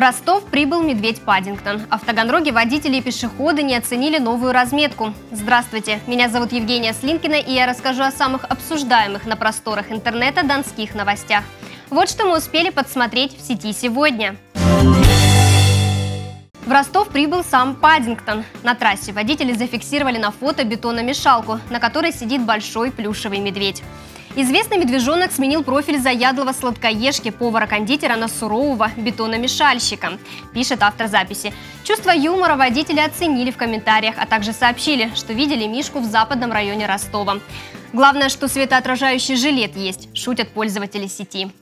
Ростов прибыл медведь Паддингтон, а в Таганроге водители и пешеходы не оценили новую разметку. Здравствуйте, меня зовут Евгения Слинкина, и я расскажу о самых обсуждаемых на просторах интернета донских новостях. Вот что мы успели подсмотреть в сети сегодня. В Ростов прибыл сам Паддингтон. На трассе водители зафиксировали на фото бетономешалку, на которой сидит большой плюшевый медведь. Известный медвежонок сменил профиль заядлого сладкоежки повара-кондитера на сурового бетономешальщика, пишет автор записи. Чувство юмора водители оценили в комментариях, а также сообщили, что видели Мишку в западном районе Ростова. Главное, что светоотражающий жилет есть, шутят пользователи сети.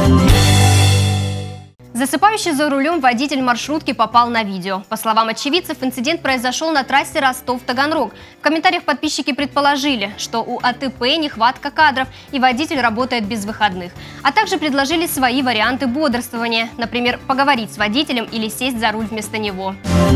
Засыпающий за рулем водитель маршрутки попал на видео. По словам очевидцев, инцидент произошел на трассе Ростов-Таганрог. В комментариях подписчики предположили, что у АТП нехватка кадров и водитель работает без выходных. А также предложили свои варианты бодрствования. Например, поговорить с водителем или сесть за руль вместо него.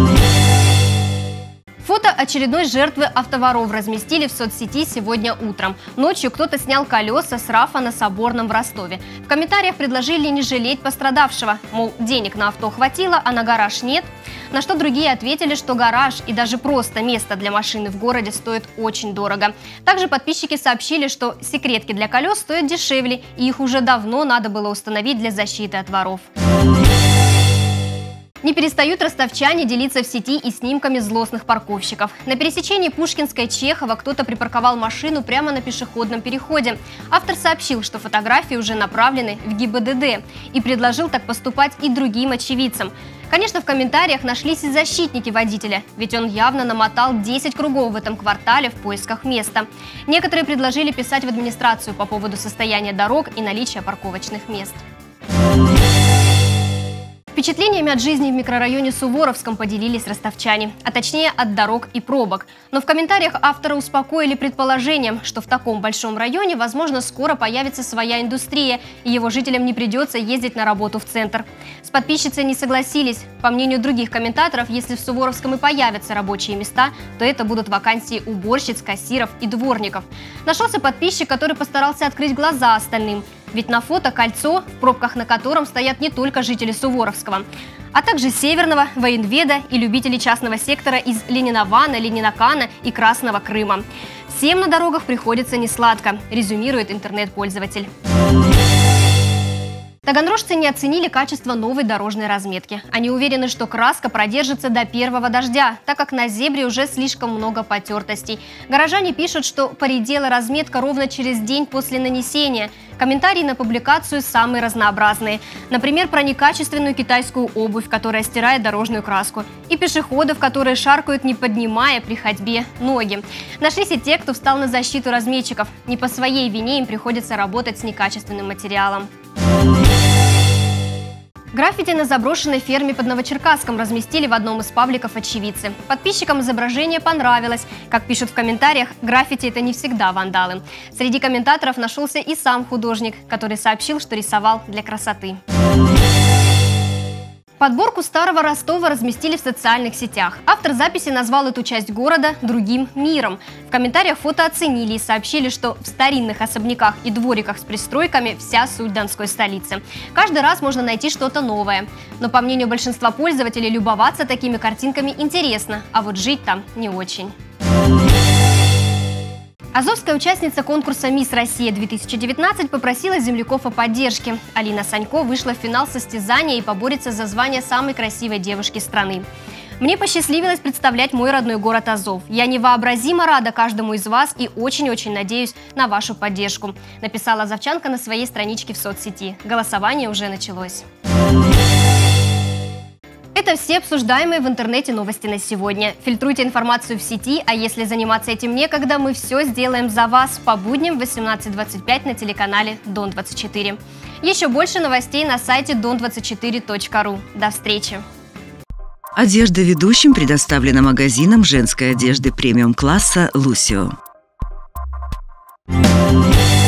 Фото очередной жертвы автоворов разместили в соцсети сегодня утром. Ночью кто-то снял колеса с РАФа на Соборном в Ростове. В комментариях предложили не жалеть пострадавшего. Мол, денег на авто хватило, а на гараж нет. На что другие ответили, что гараж и даже просто место для машины в городе стоит очень дорого. Также подписчики сообщили, что секретки для колес стоят дешевле, и их уже давно надо было установить для защиты от воров. Не перестают ростовчане делиться в сети и снимками злостных парковщиков. На пересечении Пушкинской-Чехова кто-то припарковал машину прямо на пешеходном переходе. Автор сообщил, что фотографии уже направлены в ГИБДД и предложил так поступать и другим очевидцам. Конечно, в комментариях нашлись и защитники водителя, ведь он явно намотал 10 кругов в этом квартале в поисках места. Некоторые предложили писать в администрацию по поводу состояния дорог и наличия парковочных мест. Впечатлениями от жизни в микрорайоне Суворовском поделились ростовчане, а точнее от дорог и пробок. Но в комментариях автора успокоили предположением, что в таком большом районе, возможно, скоро появится своя индустрия, и его жителям не придется ездить на работу в центр. С подписчицей не согласились. По мнению других комментаторов, если в Суворовском и появятся рабочие места, то это будут вакансии уборщиц, кассиров и дворников. Нашелся подписчик, который постарался открыть глаза остальным. Ведь на фото кольцо, в пробках на котором стоят не только жители Суворовского, а также Северного, Военведа и любители частного сектора из Ленинавана, Ленинакана и Красного Крыма. Всем на дорогах приходится несладко, резюмирует интернет-пользователь. Таганрожцы не оценили качество новой дорожной разметки. Они уверены, что краска продержится до первого дождя, так как на зебре уже слишком много потертостей. Горожане пишут, что поредела разметка ровно через день после нанесения. Комментарии на публикацию самые разнообразные. Например, про некачественную китайскую обувь, которая стирает дорожную краску. И пешеходов, которые шаркают, не поднимая при ходьбе ноги. Нашлись и те, кто встал на защиту разметчиков. Не по своей вине им приходится работать с некачественным материалом. Граффити на заброшенной ферме под Новочеркасском разместили в одном из пабликов очевидцы. Подписчикам изображение понравилось. Как пишут в комментариях, граффити – это не всегда вандалы. Среди комментаторов нашелся и сам художник, который сообщил, что рисовал для красоты. Подборку старого Ростова разместили в социальных сетях. Автор записи назвал эту часть города другим миром. В комментариях фото оценили и сообщили, что в старинных особняках и двориках с пристройками вся суть донской столицы. Каждый раз можно найти что-то новое. Но по мнению большинства пользователей, любоваться такими картинками интересно, а вот жить там не очень. Азовская участница конкурса «Мисс Россия-2019» попросила земляков о поддержке. Алина Санько вышла в финал состязания и поборется за звание самой красивой девушки страны. «Мне посчастливилось представлять мой родной город Азов. Я невообразимо рада каждому из вас и очень-очень надеюсь на вашу поддержку», написала азовчанка на своей страничке в соцсети. Голосование уже началось. Это все обсуждаемые в интернете новости на сегодня. Фильтруйте информацию в сети, а если заниматься этим некогда, мы все сделаем за вас по будням в 18:25 на телеканале Дон-24. Еще больше новостей на сайте don24.ru. До встречи! Одежда ведущим предоставлена магазином женской одежды премиум-класса «Лусио».